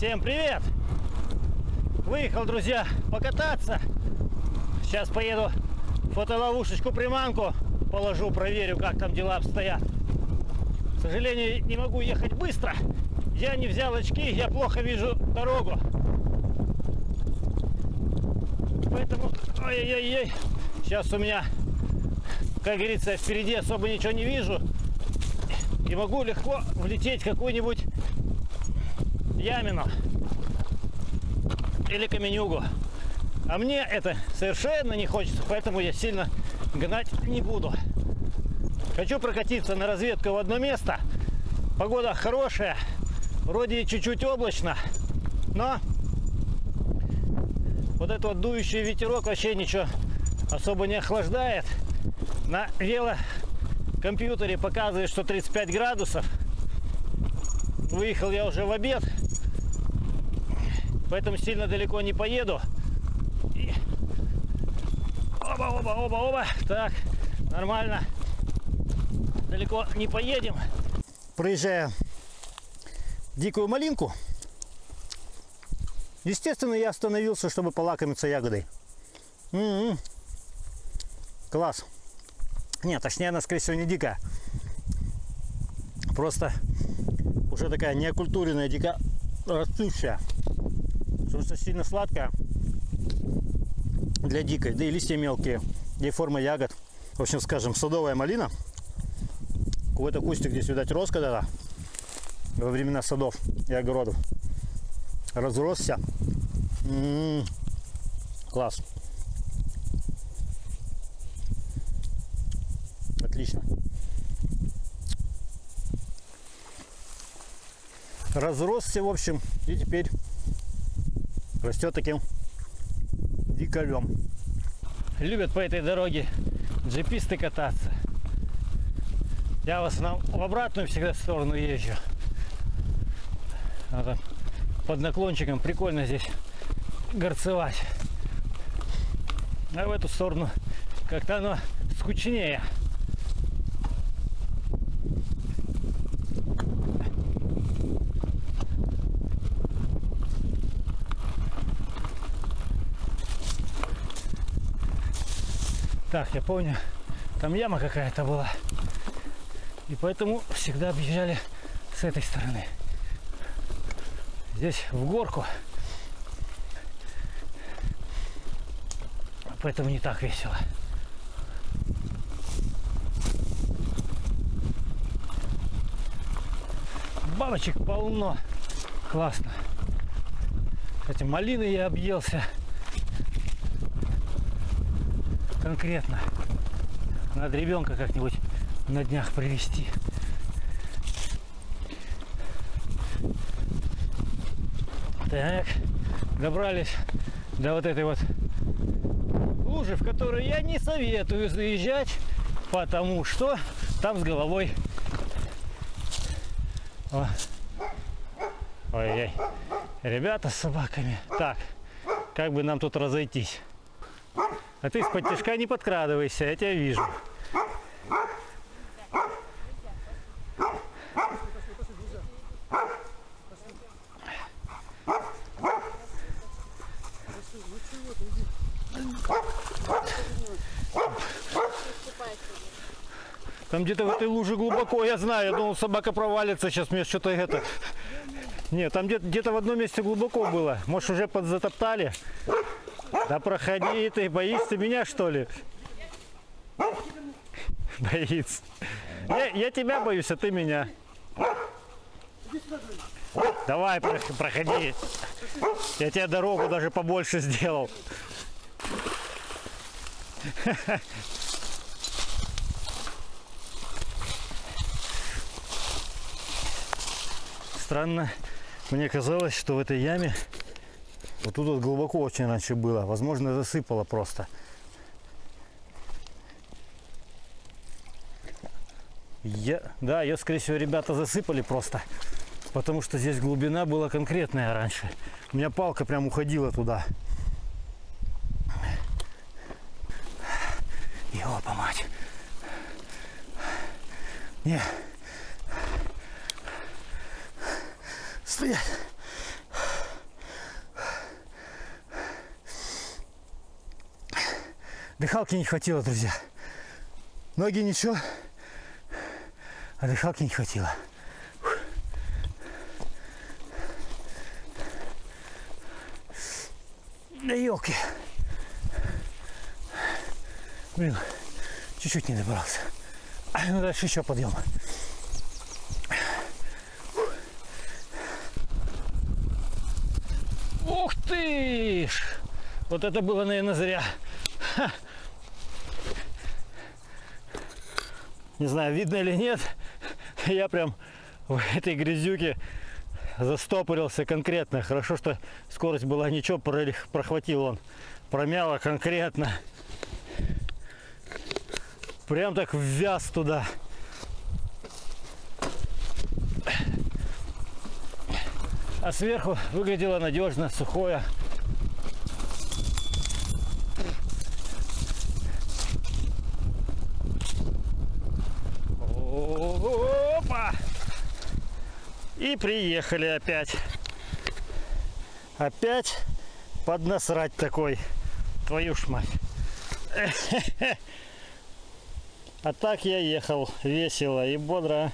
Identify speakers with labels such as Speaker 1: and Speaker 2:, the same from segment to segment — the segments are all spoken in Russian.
Speaker 1: Всем привет! Выехал, друзья, покататься. Сейчас поеду фотоловушечку-приманку положу, проверю, как там дела обстоят. К сожалению, не могу ехать быстро. Я не взял очки, я плохо вижу дорогу. Поэтому, ой-ой-ой, сейчас у меня, как говорится, впереди особо ничего не вижу. И могу легко влететь в какую-нибудь ямину или каменюгу. А мне это совершенно не хочется, поэтому я сильно гнать не буду. Хочу прокатиться на разведку в одно место. Погода хорошая, вроде чуть-чуть облачно, но вот этот вот дующий ветерок вообще ничего особо не охлаждает. На велокомпьютере показывает, что 35 градусов. Выехал я уже в обед, поэтому сильно далеко не поеду. И... Оба. Так, нормально. Далеко не поедем. Проезжая дикую малинку, естественно, я остановился, чтобы полакомиться ягодой. Класс. Нет, точнее, она, скорее всего, не дикая. Просто уже такая неокультуренная, дико растущая. Потому что сильно сладкая для дикой. Да и листья мелкие, да и форма ягод. В общем, скажем, садовая малина. Какой-то кустик здесь, видать, рос когда-то во времена садов и огородов. Разросся. Класс. Отлично. Разросся, в общем, и теперь растет таким диколем. Любят по этой дороге джиписты кататься. Я в основном в обратную всегда сторону езжу. Надо под наклончиком прикольно здесь горцевать. А в эту сторону как-то оно скучнее. Так, я помню, там яма какая-то была. И поэтому всегда объезжали с этой стороны. Здесь в горку. Поэтому не так весело. Бабочек полно. Классно. Кстати, малины я объелся. Конкретно. Надо ребенка как-нибудь на днях привезти. Так, добрались до вот этой вот лужи, в которую я не советую заезжать, потому что там с головой. Ой-ой, ребята с собаками. Так, как бы нам тут разойтись? А ты из-под тишка не подкрадывайся, я тебя вижу. Там где-то в этой луже глубоко, я знаю, я думал, собака провалится, сейчас мне что-то это... Нет, там где-то в одном месте глубоко было, может, уже подзатоптали? Да проходи, ты боишься меня, что ли? Боится. Я тебя боюсь, а ты меня. Давай, проходи. Я тебе дорогу даже побольше сделал. Странно, мне казалось, что в этой яме вот тут вот глубоко очень раньше было. Возможно, засыпало просто. Да, ее, скорее всего, ребята засыпали просто. Потому что здесь глубина была конкретная раньше. У меня палка прям уходила туда. Ёпа мать. Не. Стоять. Дыхалки не хватило, друзья. Ноги ничего, а дыхалки не хватило. Да елки. Блин, чуть-чуть не добрался. Ну дальше еще подъем. Ух ты ж! Вот это было, наверное, зря. Ха. Не знаю, видно или нет. Я прям в этой грязюке застопорился конкретно. Хорошо, что скорость была ничего, прохватил он. Промяло конкретно. Прям так ввяз туда. А сверху выглядело надежно, сухое. Опа! И приехали опять. Опять поднасрать такой. Твою ж мать. А так я ехал весело и бодро.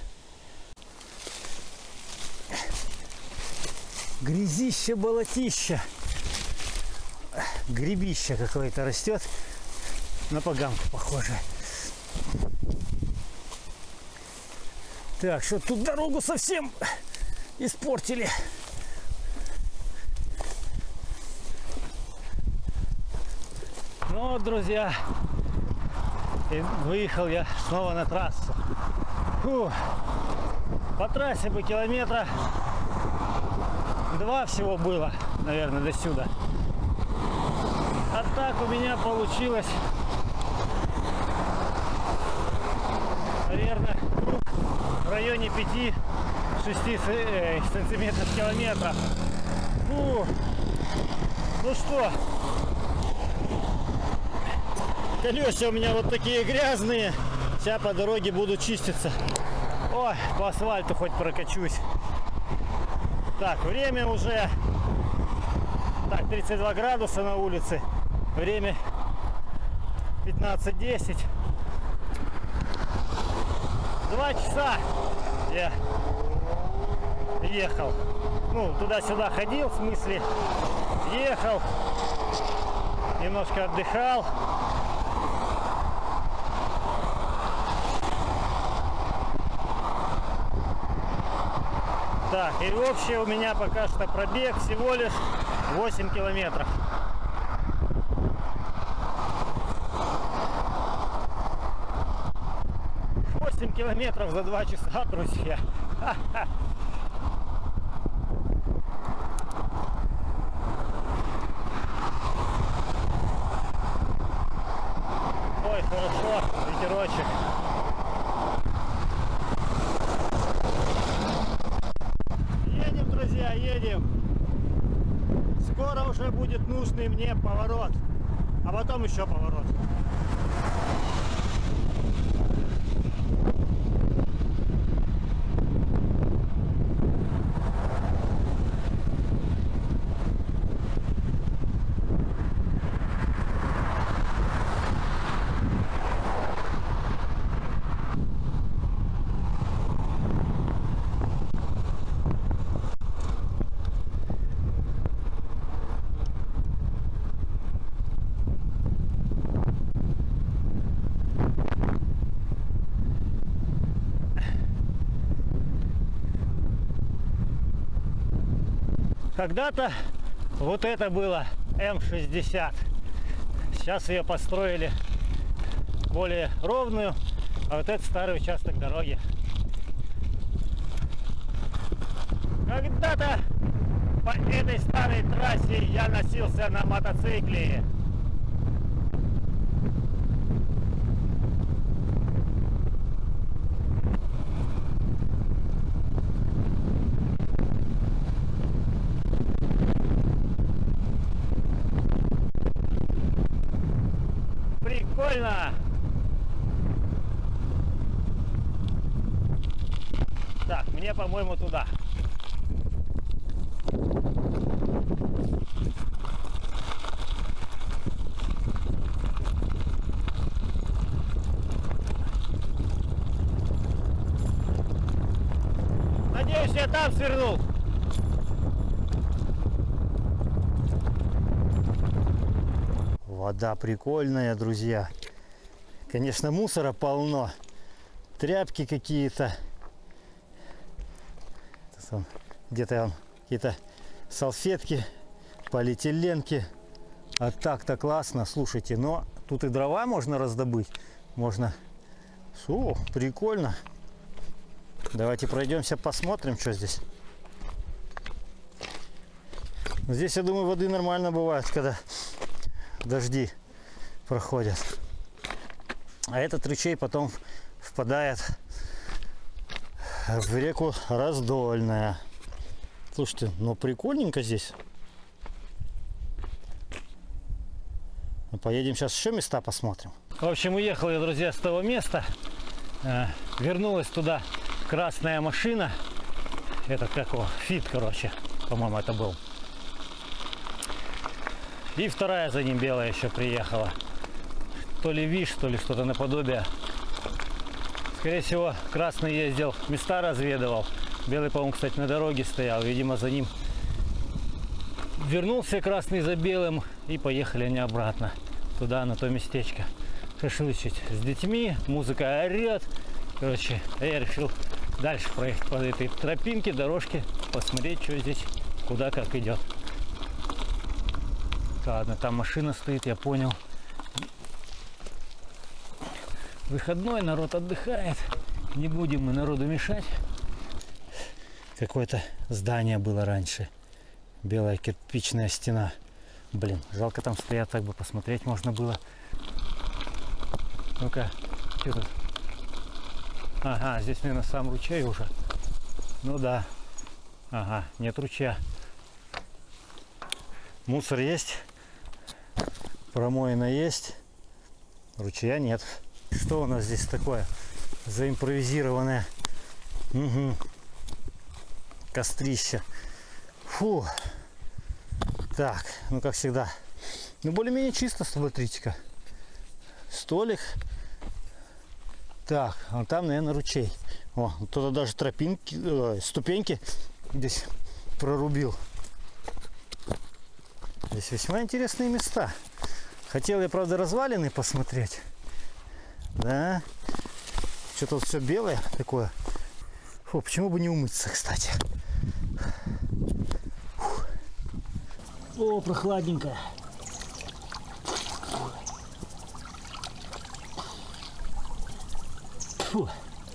Speaker 1: Грязище, болотище. Грибище какое-то растет. На поганку похоже. Так, что тут дорогу совсем испортили. Ну вот, друзья, и выехал я снова на трассу. Фу. По трассе бы километра 2 всего было, наверное, до сюда. А так у меня получилось, наверное, в районе 5-6 сантиметров километра. Фу. Ну что, колеса у меня вот такие грязные. Сейчас по дороге буду чиститься. Ой, по асфальту хоть прокачусь. Так, время уже 32 градуса на улице. Время 15:10. 2 часа я ехал. Ну, туда-сюда ходил, в смысле, ехал. Немножко отдыхал. Так, и общий у меня пока что пробег всего лишь 8 километров. Километров за 2 часа, друзья. Ой, хорошо, ветерочек. Едем, друзья, едем. Скоро уже будет нужный мне поворот, а потом еще поворот. Когда-то вот это было М60. Сейчас ее построили более ровную, а вот это старый участок дороги. Когда-то по этой старой трассе я носился на мотоцикле. Прикольно! Так, мне, по-моему, туда. Надеюсь, я там свернул. Вода прикольная, друзья. Конечно, мусора полно. Тряпки какие-то. Где-то какие-то салфетки, полиэтиленки. А так-то классно, слушайте. Но тут и дрова можно раздобыть. Можно. О, прикольно. Давайте пройдемся, посмотрим, что здесь. Здесь, я думаю, воды нормально бывает, когда дожди проходят. А этот ручей потом впадает в реку Раздольная. Слушайте, ну прикольненько здесь. Поедем сейчас еще места посмотрим. В общем, уехал я, друзья, с того места. Вернулась туда красная машина. Это как его? Фит, короче. По-моему, это был. И вторая за ним белая еще приехала. То ли ВИШ, то ли что-то наподобие. Скорее всего, красный ездил, места разведывал. Белый, по-моему, кстати, на дороге стоял. Видимо, за ним вернулся красный за белым. И поехали они обратно. Туда, на то местечко. Шашлычить с детьми. Музыка орет. Короче, я решил дальше проехать по этой тропинке, дорожке. Посмотреть, что здесь, куда, как идет. Ладно, там машина стоит, я понял. Выходной, народ отдыхает. Не будем мы народу мешать. Какое-то здание было раньше. Белая кирпичная стена. Блин, жалко там стоят, так бы посмотреть можно было. Ну-ка, что тут? Ага, здесь, наверное, сам ручей уже. Ну да. Ага, нет ручья. Мусор есть. Промоина есть. Ручья нет. Что у нас здесь такое заимпровизированное? Угу. Кострище. Фу. Так, ну как всегда. Ну более-менее чисто, смотрите-ка. Столик. Так, а там, наверное, ручей. О, кто-то даже тропинки, ступеньки здесь прорубил. Здесь весьма интересные места. Хотел я, правда, развалины посмотреть. Да. Что-то все белое такое. Фу, почему бы не умыться, кстати. Фу. О, прохладненько. Фу.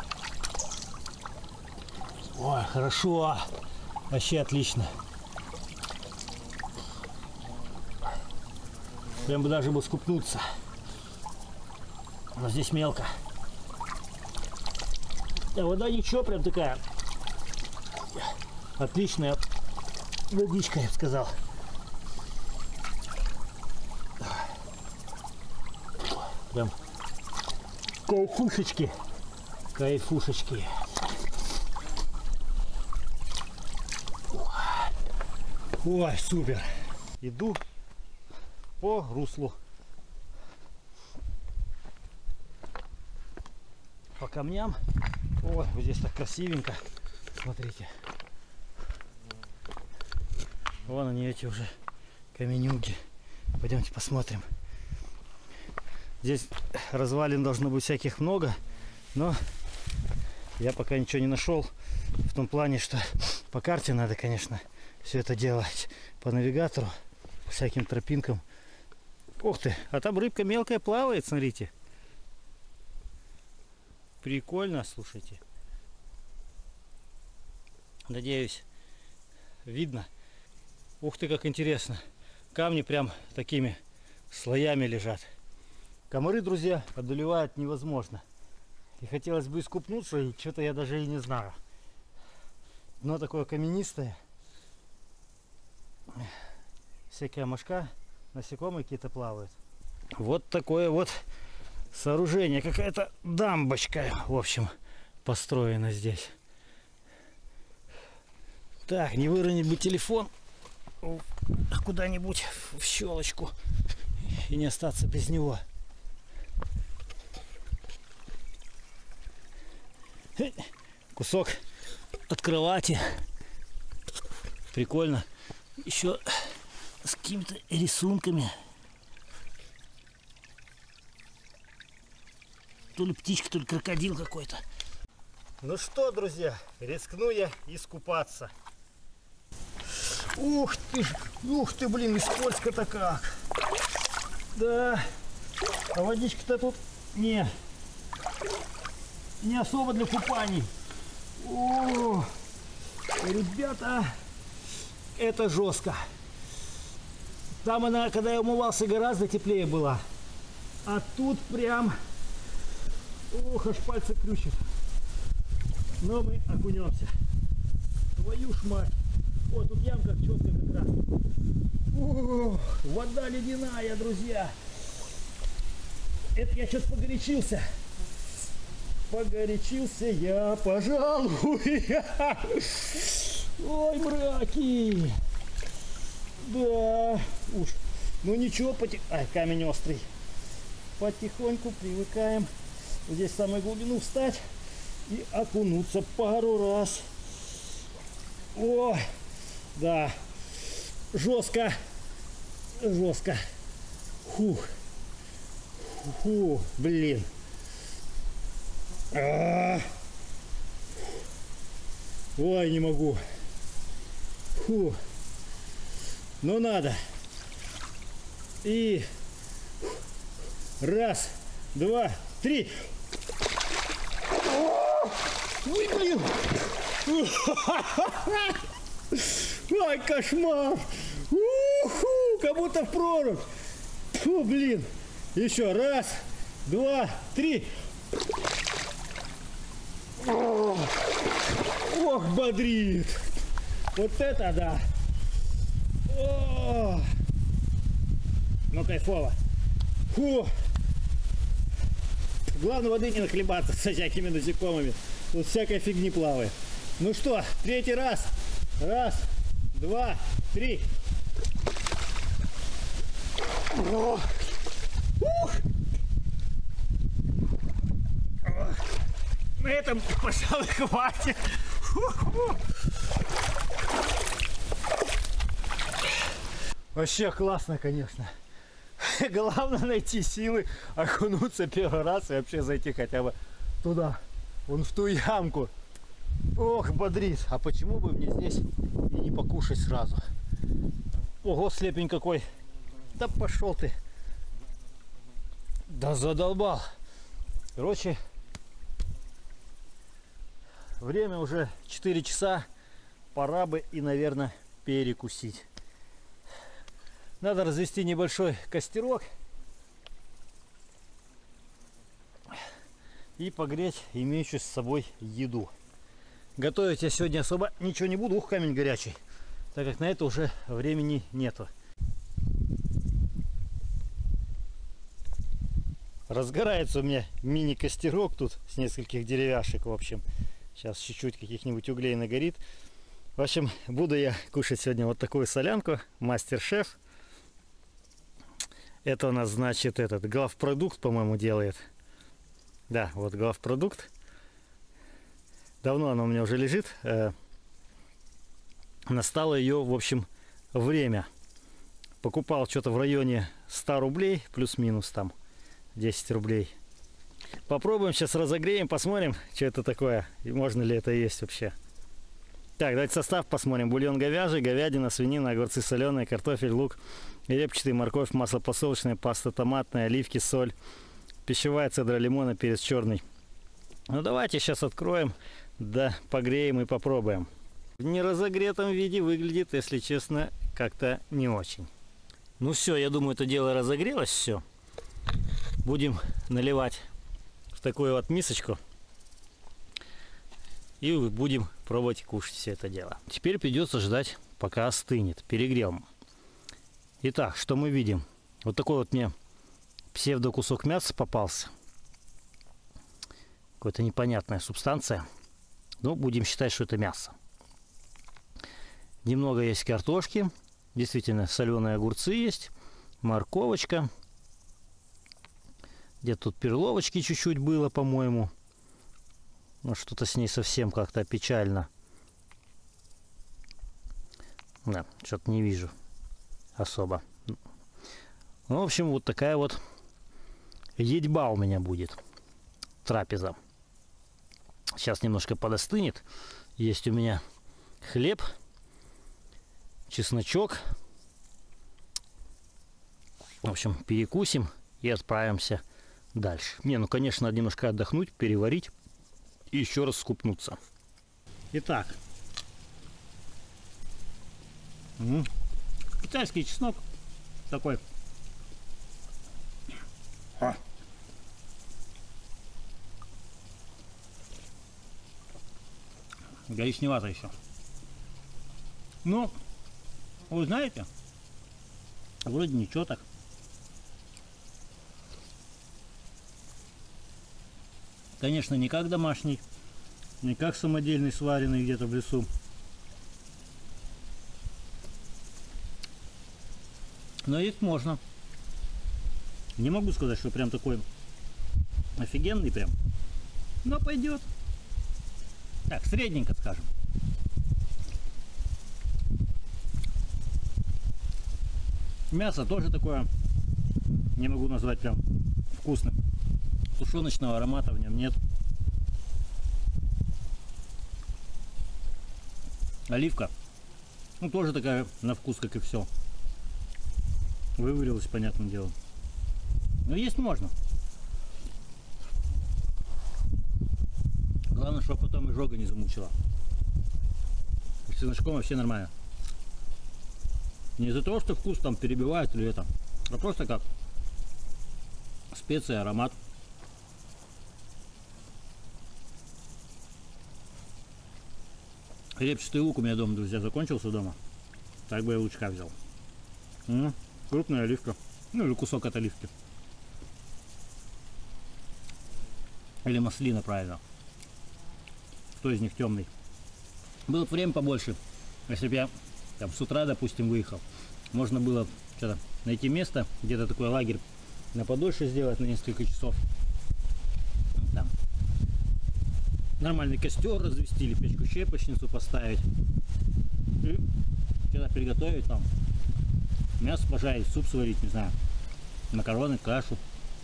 Speaker 1: Ой, хорошо. Вообще отлично. Прям бы даже бы скупнуться. Но здесь мелко. А вода ничего, прям такая отличная водичка, я бы сказал. Прям кайфушечки. Кайфушечки. Ой, супер. Иду по руслу. По камням. Ой, вот здесь так красивенько. Смотрите. Вон они, эти уже каменюги. Пойдемте посмотрим. Здесь развалин должно быть всяких много, но я пока ничего не нашел. В том плане, что по карте надо, конечно, все это делать. По навигатору, всяким тропинкам. Ух ты, а там рыбка мелкая плавает, смотрите. Прикольно, слушайте. Надеюсь, видно. Ух ты, как интересно. Камни прям такими слоями лежат. Комары, друзья, одолевают невозможно. И хотелось бы искупнуться, и что-то я даже и не знаю. Дно такое каменистое. Всякая мошка, насекомые какие-то плавают. Вот такое вот сооружение. Какая-то дамбочка, в общем, построена здесь. Так, не выронить бы телефон куда-нибудь в щелочку и не остаться без него. Кусок от кровати. Прикольно. Еще с какими-то рисунками. То ли птичка, то ли крокодил какой-то. Ну что, друзья, рискну я искупаться. Ух ты, блин, и скользко-то как. Да, а водичка-то тут не особо для купаний. О, ребята, это жестко. Там она, когда я умывался, гораздо теплее была. А тут прям, ох, аж пальцы крючат. Но мы окунемся. Твою ж мать. О, тут ямка четко как раз. О, вода ледяная, друзья. Это я что-то погорячился. Погорячился я, пожалуй. Ой, мраки. Да, уж. Ну ничего, ай, камень острый. Потихоньку привыкаем. Здесь в самую глубину встать и окунуться пару раз. О, да, жестко, жестко. Фух, фу, блин. Ой, не могу. Фу. Но надо. И раз, два, три. Ой, блин. Ай, кошмар. Уху, как будто в прорубь. Фу, блин. Еще раз, два, три. Ох, бодрит. Вот это да. О! Ну, кайфово. Фу. Главное, воды не нахлебаться со всякими насекомыми. Тут всякой фигни плавает. Ну что, третий раз. Раз, два, три. О! Ух! На этом, пожалуй, хватит. Вообще классно, конечно. Главное найти силы, окунуться первый раз и вообще зайти хотя бы туда, вон в ту ямку. Ох, бодрит. А почему бы мне здесь и не покушать сразу? Ого, слепень какой. Да пошел ты. Да задолбал. Короче, время уже 4 часа. Пора бы и, наверное, перекусить. Надо развести небольшой костерок и погреть имеющую с собой еду. Готовить я сегодня особо ничего не буду. Ух, камень горячий. Так как на это уже времени нету. Разгорается у меня мини-костерок тут с нескольких деревяшек, в общем. Сейчас чуть-чуть каких-нибудь углей нагорит. В общем, буду я кушать сегодня вот такую солянку. Мастер-шеф. Это у нас, значит, этот главпродукт, по-моему, делает. Да, вот главпродукт. Давно она у меня уже лежит. Настало ее, в общем, время. Покупал что-то в районе 100 рублей, плюс-минус там 10 рублей. Попробуем, сейчас разогреем, посмотрим, что это такое. И можно ли это есть вообще. Так, давайте состав посмотрим. Бульон говяжий, говядина, свинина, огурцы соленые, картофель, лук, репчатый, морковь, масло подсолнечное, паста томатная, оливки, соль, пищевая цедра лимона, перец черный. Ну давайте сейчас откроем, да погреем и попробуем. В неразогретом виде выглядит, если честно, как-то не очень. Ну все, я думаю, это дело разогрелось, все. Будем наливать в такую вот мисочку. И будем пробовать кушать все это дело. Теперь придется ждать, пока остынет. Перегрел. Итак, что мы видим? Вот такой вот мне псевдокусок мяса попался. Какая-то непонятная субстанция. Но будем считать, что это мясо. Немного есть картошки. Действительно, соленые огурцы есть. Морковочка. Где-то тут перловочки чуть-чуть было, по-моему. Но что-то с ней совсем как-то печально. Да, что-то не вижу особо. Ну, в общем, вот такая вот едьба у меня будет. Трапеза. Сейчас немножко подостынет. Есть у меня хлеб, чесночок. В общем, перекусим и отправимся дальше. Не, ну, конечно, надо немножко отдохнуть, переварить и еще раз скупнуться. Итак. Китайский чеснок такой. Коричневато еще. Ну, вы знаете, вроде ничего так. Конечно, не как домашний, не как самодельный, сваренный где-то в лесу. Но есть можно. Не могу сказать, что прям такой офигенный прям. Но пойдет. Так, средненько скажем. Мясо тоже такое, не могу назвать прям вкусным. Тушеночного аромата в нем нет. Оливка, ну, тоже такая на вкус, как и все. Выварилась, понятное дело. Но есть можно. Главное, чтобы потом изжога не замучила. С чесночком вообще нормально. Не из-за того, что вкус там перебивает или это, а просто как специя, аромат. Репчатый лук у меня дома, друзья, закончился дома. Так бы я лучка взял. Крупная оливка. Ну или кусок от оливки. Или маслина, правильно. Кто из них темный? Было бы время побольше. Если бы я там с утра, допустим, выехал, можно было что-то найти место, где-то такой лагерь на подольше сделать, на несколько часов. Там нормальный костер развести или печку-щепочницу поставить. И что-то приготовить там. Мясо пожарить, суп сварить, не знаю. Макароны, кашу.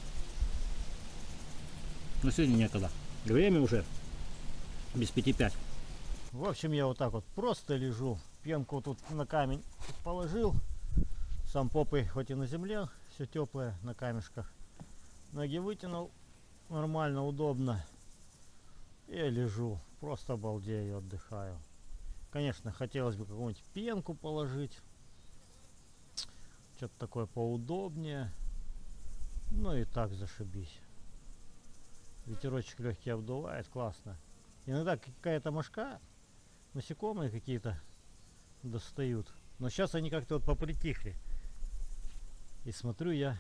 Speaker 1: Но сегодня некогда. Время уже без 5:05. В общем, я вот так вот просто лежу. Пенку тут на камень положил. Сам попой хоть и на земле, все теплое на камешках. Ноги вытянул. Нормально, удобно. И лежу. Просто обалдею, отдыхаю. Конечно, хотелось бы какую-нибудь пенку положить. Что-то такое поудобнее. Ну и так зашибись. Ветерочек легкий обдувает, классно. Иногда какая-то мошка, насекомые какие-то достают. Но сейчас они как-то вот попритихли. И смотрю я,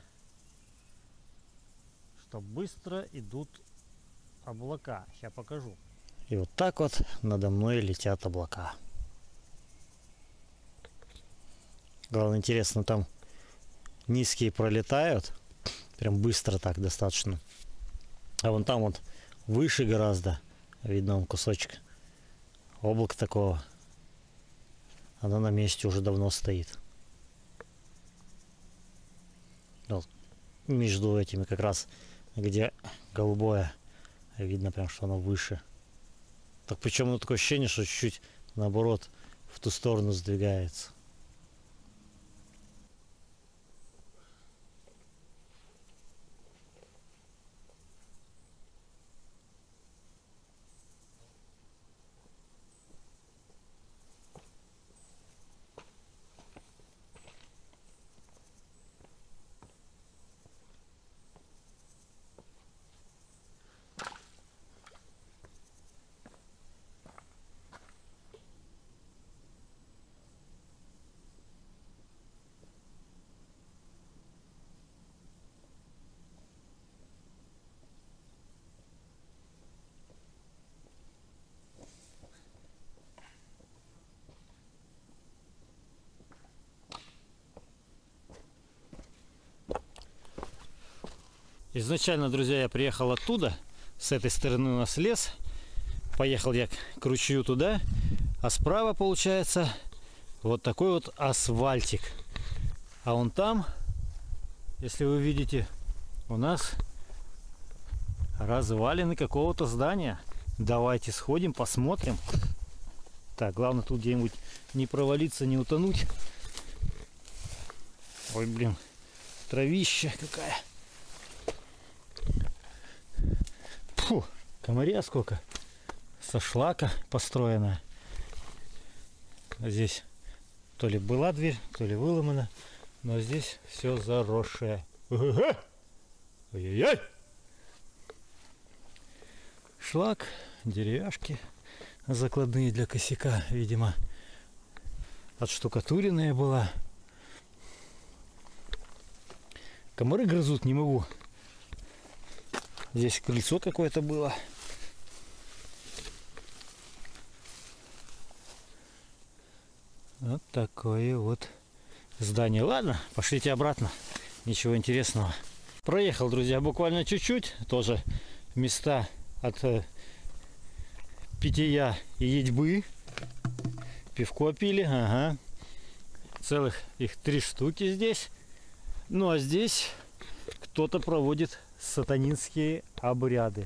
Speaker 1: что быстро идут облака. Сейчас покажу. И вот так вот надо мной летят облака. Главное, интересно, там низкие пролетают. Прям быстро так достаточно. А вон там вот выше гораздо. Видно он кусочек облака такого. Она на месте уже давно стоит. Вот. Между этими как раз, где голубое, видно прям, что оно выше. Так причем ну, такое ощущение, что чуть-чуть наоборот в ту сторону сдвигается. Изначально, друзья, я приехал оттуда, с этой стороны у нас лес. Поехал я к ручью туда, а справа, получается, Вот такой вот асфальтик. А вон там, если вы видите, у нас развалины какого-то здания. Давайте сходим, посмотрим. Так, главное тут где-нибудь не провалиться, не утонуть. Ой, блин, травища какая. Фу, комаря сколько. Со шлака построенная. Здесь то ли была дверь, то ли выломана. Но здесь все заросшее. Ой-ой-ой! Шлак, деревяшки закладные для косяка, видимо, отштукатуренная была. Комары грызут, не могу. Здесь крыльцо какое-то было. Вот такое вот здание. Ладно, пошлите обратно. Ничего интересного. Проехал, друзья, буквально чуть-чуть. Тоже места от питья и едьбы. Пивко пили. Ага. Целых их 3 штуки здесь. Ну а здесь кто-то проводит сатанинские обряды.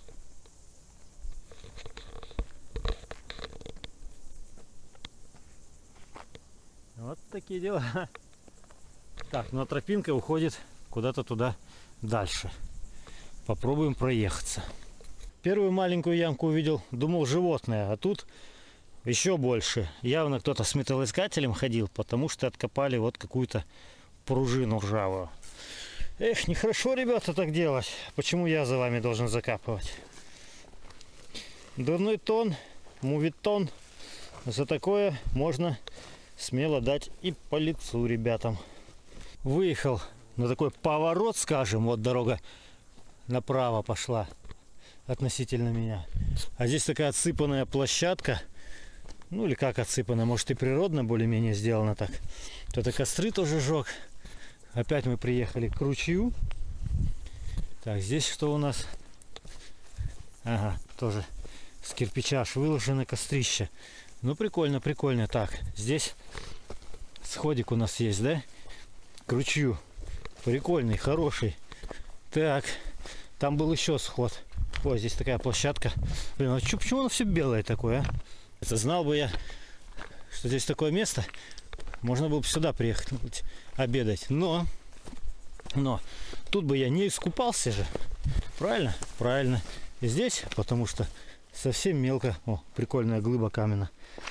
Speaker 1: Вот такие дела. Так, ну а тропинка уходит куда-то туда дальше. Попробуем проехаться. Первую маленькую ямку увидел, думал животное, а тут еще больше. Явно кто-то с металлоискателем ходил, потому что откопали вот какую-то пружину ржавую. Эх, нехорошо, ребята, так делать. Почему я за вами должен закапывать? Дурной тон, мувитон. За такое можно смело дать и по лицу ребятам. Выехал на такой поворот, скажем, вот дорога направо пошла относительно меня. А здесь такая отсыпанная площадка. Ну или как отсыпанная, может и природно более-менее сделано так. Кто-то костры тоже жег. Опять мы приехали к ручью. Так, здесь что у нас? Ага, тоже с кирпича аж выложено кострище. Ну прикольно, прикольно. Так, здесь сходик у нас есть, да? К ручью. Прикольный, хороший. Так, там был еще сход. Ой, здесь такая площадка. Блин, а почему оно все белое такое, а? Это знал бы я, что здесь такое место, можно было бы сюда приехать обедать. Но тут бы я не искупался же. Правильно? Правильно. И здесь, потому что совсем мелко. О, прикольная глыба каменная.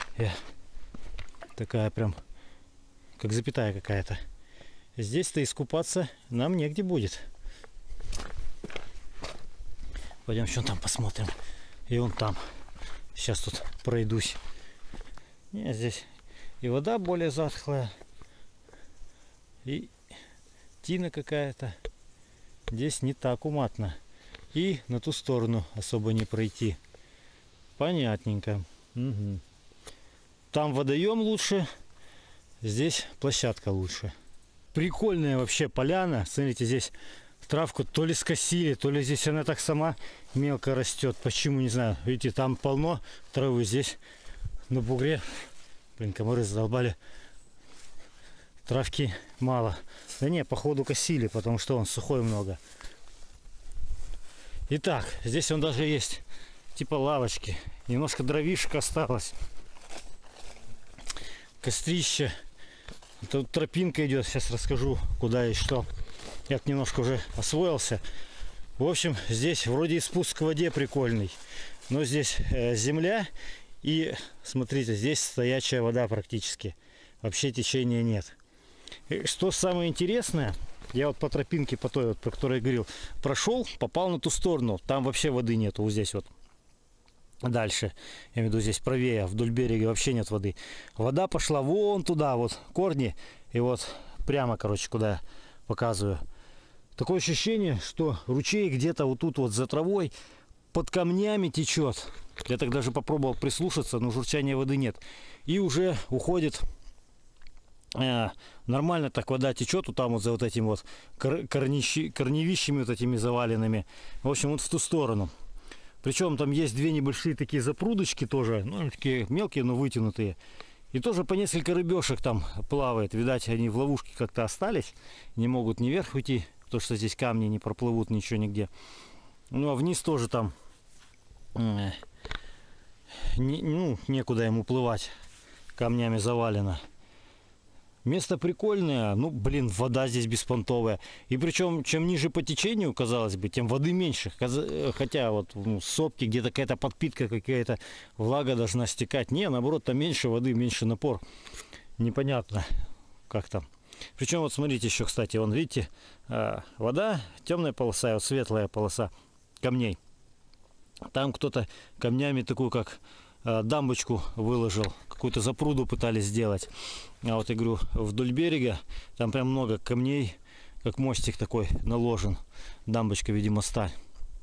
Speaker 1: Такая прям, как запятая какая-то. Здесь-то искупаться нам негде будет. Пойдем еще там посмотрим. И вон там. Сейчас тут пройдусь. Не, здесь и вода более затхлая. И тина какая-то. Здесь не так уматно. И на ту сторону особо не пройти. Понятненько. Угу. Там водоем лучше. Здесь площадка лучше. Прикольная вообще поляна. Смотрите, здесь травку то ли скосили, то ли здесь она так сама мелко растет. Почему, не знаю. Видите, там полно травы. Здесь на бугре, блин, комары задолбали. Травки мало. Да не, походу косили, потому что он сухой много. Итак, здесь он даже есть типа лавочки. Немножко дровишек осталось. Кострище. Тут тропинка идет. Сейчас расскажу, куда и что. Я немножко уже освоился. В общем, здесь вроде и спуск к воде прикольный. Но здесь земля. И смотрите, здесь стоячая вода практически. Вообще течения нет. И что самое интересное, я вот по тропинке, по той, вот, про которую я говорил, прошел, попал на ту сторону. Там вообще воды нету. Вот здесь вот. Дальше, я имею в виду здесь правее, вдоль берега вообще нет воды. Вода пошла вон туда, вот корни. И вот прямо, короче, куда я показываю. Такое ощущение, что ручей где-то вот тут вот за травой под камнями течет. Я так даже попробовал прислушаться, но журчания воды нет. И уже уходит, нормально так вода течет, вот там вот за вот этим вот корневищами вот этими заваленными. В общем, вот в ту сторону. Причем там есть две небольшие такие запрудочки тоже, ну, такие мелкие, но вытянутые. И тоже по несколько рыбешек там плавает. Видать, они в ловушке как-то остались. Не могут ни вверх уйти, потому что здесь камни не проплывут, ничего нигде. Ну а вниз тоже там некуда ему плывать. Камнями завалено. Место прикольное, ну блин, вода здесь беспонтовая. И причем, чем ниже по течению, казалось бы, тем воды меньше. Хотя вот сопки, где-то какая-то подпитка, какая-то влага должна стекать. Не, наоборот, там меньше воды, меньше напор. Непонятно, как там. Причем вот смотрите еще, кстати, вон видите, вода, темная полоса и вот светлая полоса камней. Там кто-то камнями такую, как дамбочку выложил, какую-то запруду пытались сделать. А вот я говорю, вдоль берега там прям много камней, как мостик такой наложен, дамбочка в виде моста,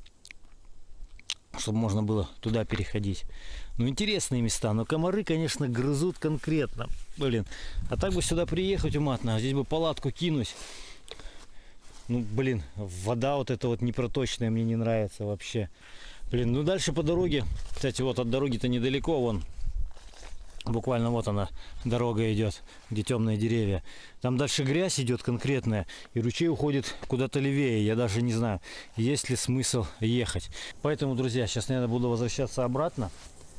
Speaker 1: чтобы можно было туда переходить. Ну, интересные места, но комары, конечно, грызут конкретно, блин. А так бы сюда приехать уматно, здесь бы палатку кинуть. Ну, блин, вода вот эта вот непроточная мне не нравится вообще. Блин, ну дальше по дороге, кстати, вот от дороги-то недалеко, вон, буквально вот она, дорога идет, где темные деревья. Там дальше грязь идет конкретная, и ручей уходит куда-то левее. Я даже не знаю, есть ли смысл ехать. Поэтому, друзья, сейчас, наверное, буду возвращаться обратно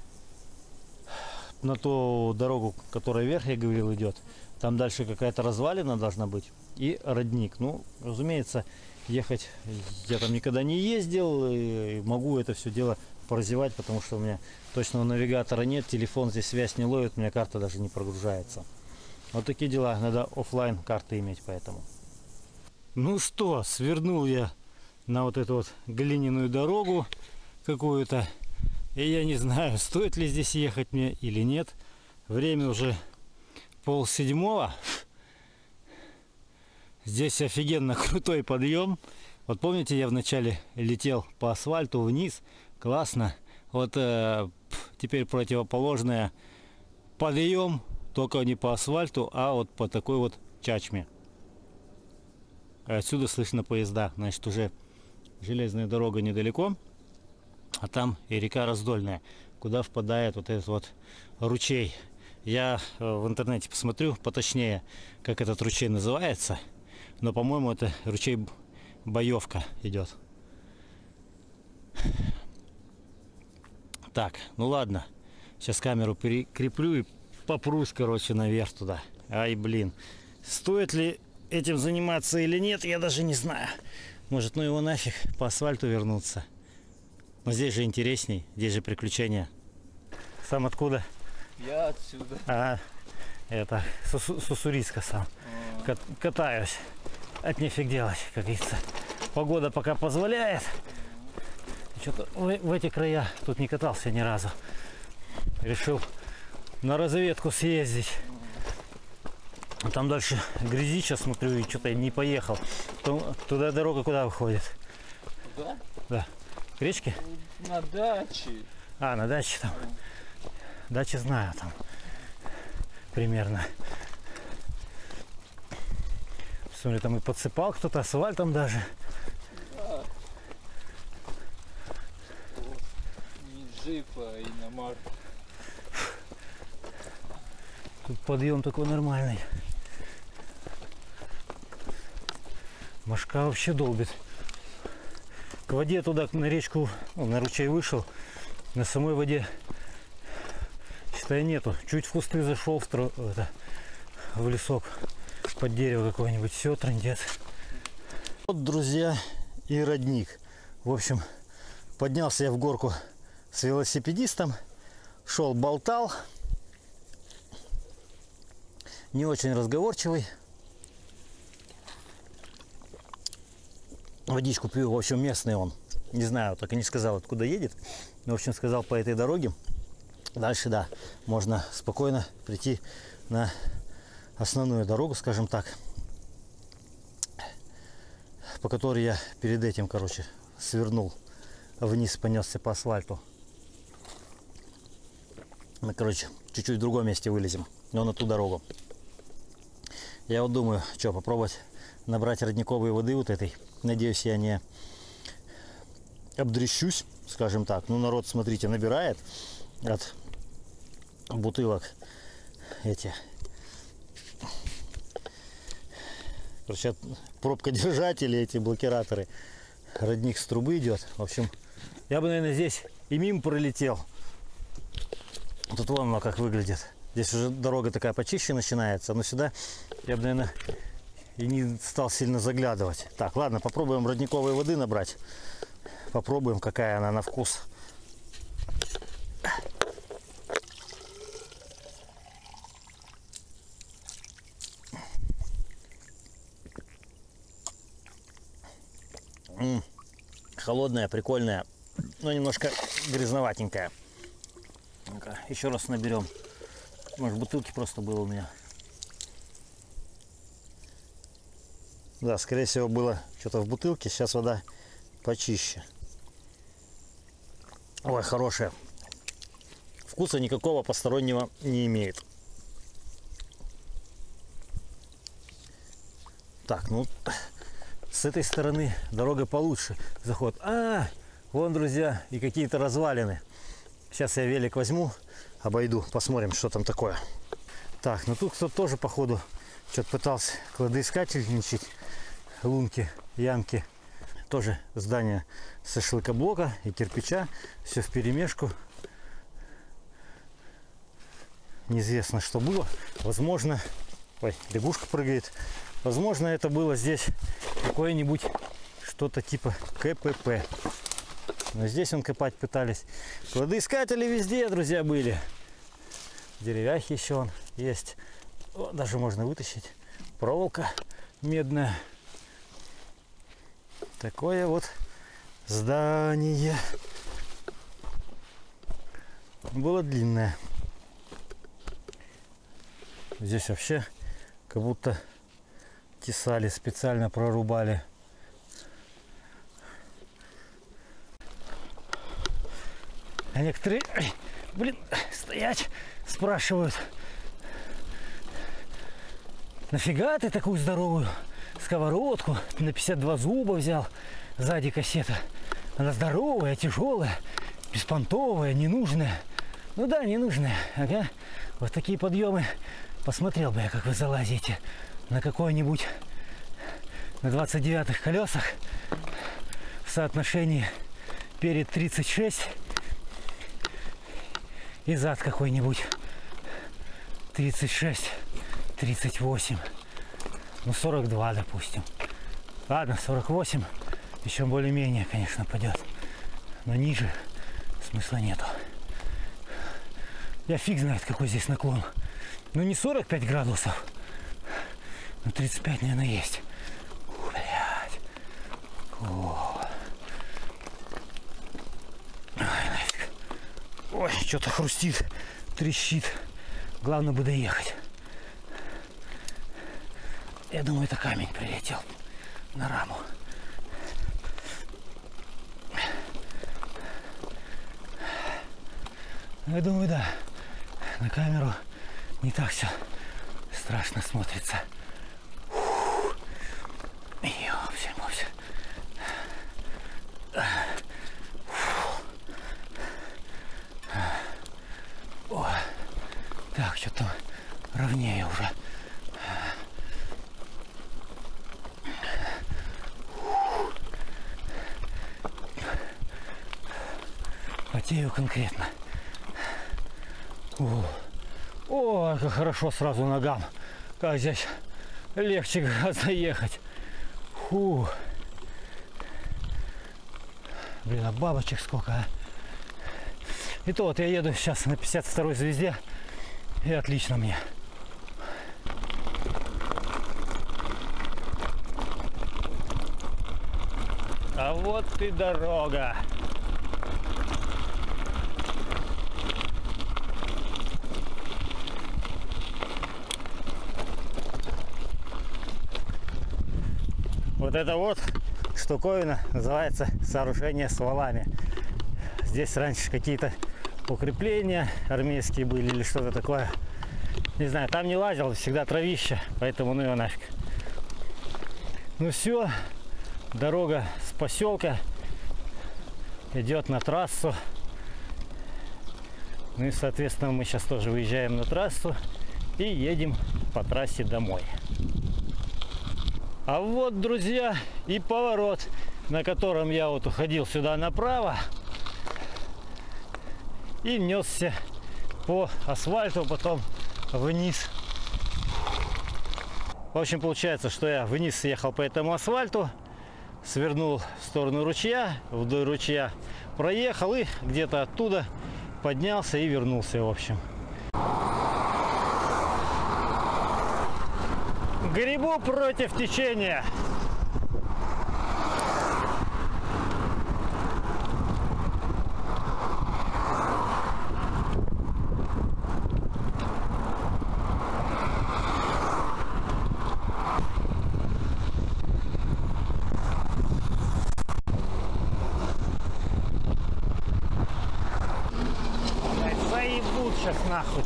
Speaker 1: на ту дорогу, которая вверх, я говорил, идет. Там дальше какая-то развалина должна быть и родник. Ну, разумеется, ехать я там никогда не ездил, и могу это все дело прозевать, потому что у меня точного навигатора нет, телефон здесь связь не ловит, у меня карта даже не прогружается. Вот такие дела, надо офлайн карты иметь, поэтому. Ну что, свернул я на вот эту вот глиняную дорогу какую-то, и я не знаю, стоит ли здесь ехать мне или нет. Время уже 6:30. Здесь офигенно крутой подъем. Вот помните, я вначале летел по асфальту вниз. Классно. Вот теперь противоположное. Подъем, только не по асфальту, а вот по такой вот чачме. Отсюда слышно поезда. Значит, уже железная дорога недалеко. А там и река Раздольная, куда впадает вот этот вот ручей. Я в интернете посмотрю поточнее, как этот ручей называется. Но, по-моему, это ручей Боевка идет. Так, ну ладно. Сейчас камеру прикреплю и попрусь, короче, наверх туда. Ай, блин. Стоит ли этим заниматься или нет, я даже не знаю. Может, ну его нафиг, по асфальту вернуться. Но здесь же интересней, здесь же приключения. Сам откуда?
Speaker 2: Я отсюда.
Speaker 1: Это с Уссурийска сам. Катаюсь. От нефиг делать, как говорится. Погода пока позволяет. Что-то в эти края тут не катался ни разу. Решил на разведку съездить. Там дальше грязи, сейчас смотрю, и что-то не поехал. Туда дорога куда выходит?
Speaker 2: Куда?
Speaker 1: Да. К речке?
Speaker 2: На даче.
Speaker 1: На даче там. Дачи знаю там. Примерно. Смотри, там и подсыпал кто-то асфальтом даже.
Speaker 2: Да. Не джип, а иномарка.
Speaker 1: Тут подъем такой нормальный. Машка вообще долбит. К воде туда, на речку, на ручей вышел. На самой воде, считай, нету. Чуть в кусты зашел в лесок. Под дерево какое-нибудь, все, трындец. Вот, друзья, и родник. В общем, поднялся я в горку с велосипедистом, шел, болтал, не очень разговорчивый. Водичку пью, в общем, местный он. Не знаю, так и не сказал, откуда едет. Но, в общем, сказал, по этой дороге. Дальше, да, можно спокойно прийти на основную дорогу, скажем так, по которой я перед этим, короче, свернул вниз, понесся по асфальту. Мы, короче, чуть-чуть в другом месте вылезем, но на ту дорогу. Я вот думаю, что, попробовать набрать родниковой воды вот этой. Надеюсь, я не обдрещусь, скажем так. Ну, народ, смотрите, набирает от бутылок эти. Короче, пробка держатели, эти блокираторы. Родник с трубы идет. В общем, я бы, наверное, здесь и мимо пролетел. Тут вон оно как выглядит. Здесь уже дорога такая почище начинается. Но сюда я бы, наверное, и не стал сильно заглядывать. Так, ладно, попробуем родниковой воды набрать. Попробуем, какая она на вкус. Холодная, прикольная, но немножко грязноватенькая. Ну-ка, еще раз наберем. Может, в бутылке просто было у меня. Да, скорее всего, было что-то в бутылке. Сейчас вода почище. Ой, хорошая. Вкуса никакого постороннего не имеет. Так, ну... С этой стороны дорога получше. Заход. Вон, друзья, и какие-то развалины. Сейчас я велик возьму, обойду, посмотрим, что там такое. Так, ну тут кто-то тоже, походу, что-то пытался кладоискательничать. Лунки, ямки. Тоже здание со шлакоблока и кирпича. Все вперемешку. Неизвестно, что было. Возможно... Ой, лягушка прыгает. Возможно, это было здесь какое-нибудь что-то типа КПП. Но здесь он копать пытались. Кладоискатели везде, друзья, были. Деревяхи еще он есть. О, даже можно вытащить. Проволока медная. Такое вот здание. Было длинное. Здесь вообще как будто тесали, специально прорубали. А некоторые, блин, стоять, спрашивают: нафига ты такую здоровую сковородку на 52 зуба взял? Сзади кассета. Она здоровая, тяжелая, беспонтовая, ненужная. Ну да, ненужная. Ага. Вот такие подъемы. Посмотрел бы я, как вы залазите на какой-нибудь на 29-х колесах в соотношении перед 36 и зад какой-нибудь 36, 38, ну 42, допустим. Ладно, 48 еще более-менее, конечно, пойдет, но ниже смысла нету. Я фиг знает, какой здесь наклон. Ну не 45 градусов, но 35, наверное, есть. Блядь. О. Ой, нафиг. Ой, что-то хрустит, трещит. Главное бы доехать. Я думаю, это камень прилетел на раму. Я думаю, да. На камеру не так все страшно смотрится. Ёпсель-мопсель. О, так, что-то ровнее уже. Потею конкретно. О, как хорошо сразу ногам. Как здесь легче гораздо ехать. Фу. Блин, а бабочек сколько, а? И то вот я еду сейчас на 52-й звезде, и отлично мне. А вот и дорога. Вот это вот штуковина называется сооружение с валами. Здесь раньше какие-то укрепления армейские были или что-то такое. Не знаю, там не лазил, всегда травище, поэтому ну его нафиг. Ну все, дорога с поселка идет на трассу. Ну и соответственно мы сейчас тоже выезжаем на трассу и едем по трассе домой. А вот, друзья, и поворот, на котором я вот уходил сюда направо и несся по асфальту, потом вниз. В общем, получается, что я вниз съехал по этому асфальту, свернул в сторону ручья, вдоль ручья проехал и где-то оттуда поднялся и вернулся, в общем. Гребу против течения. Заебут сейчас нахуй.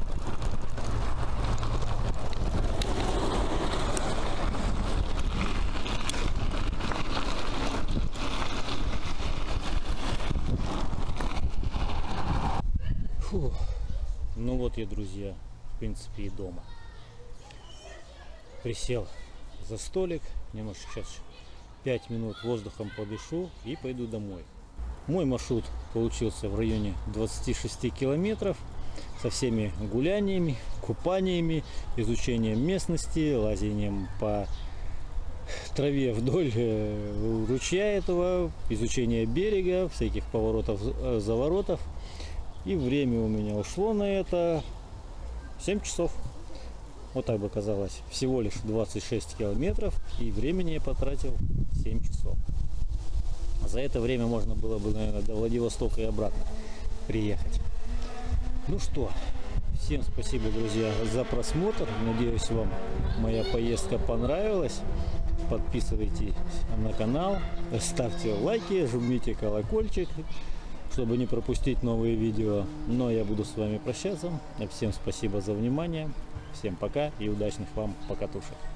Speaker 1: Фу. Ну вот я, друзья, в принципе и дома. Присел за столик, немножко сейчас 5 минут воздухом подышу и пойду домой. Мой маршрут получился в районе 26 километров со всеми гуляниями, купаниями, изучением местности, лазением по траве вдоль ручья этого, изучение берега, всяких поворотов, заворотов. И время у меня ушло на это 7 часов. Вот так бы казалось, всего лишь 26 километров, и времени я потратил 7 часов. За это время можно было бы, наверное, до Владивостока и обратно приехать. Ну что, всем спасибо, друзья, за просмотр. Надеюсь, вам моя поездка понравилась. Подписывайтесь на канал, ставьте лайки, жмите колокольчик, чтобы не пропустить новые видео. Но я буду с вами прощаться. Всем спасибо за внимание. Всем пока и удачных вам покатушек.